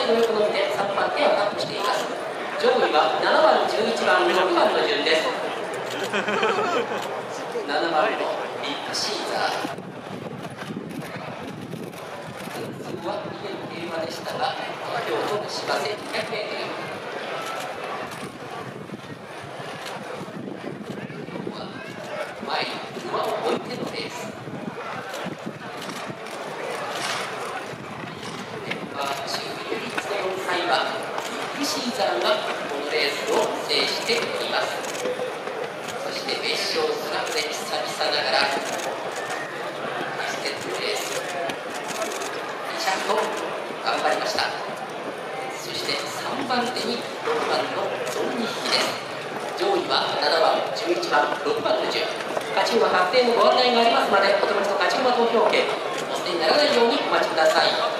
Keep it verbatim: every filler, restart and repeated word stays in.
ご横のみでさんばん手をアップしています。上位はななばん、じゅういちばん、ろくばんの順です。ななばんのビッグシーザー。前数はにてん競馬でしたが、今日の芝 せんにひゃくメートル。前に馬を置いてのレース。メンバー中唯一のよんさい馬、ビッグシーザーがこのレースを制しています。そして別称スラムで久々ながらバスケットレースに着と頑張りました。そしてさんばん手にろくばんのゾンにひきです。上位はななばん、じゅういちばん、ろくばんの順。勝ち馬確定のご案内がありますまで、お手持ちの勝ち馬投票券お捨てにならないようにお待ちください。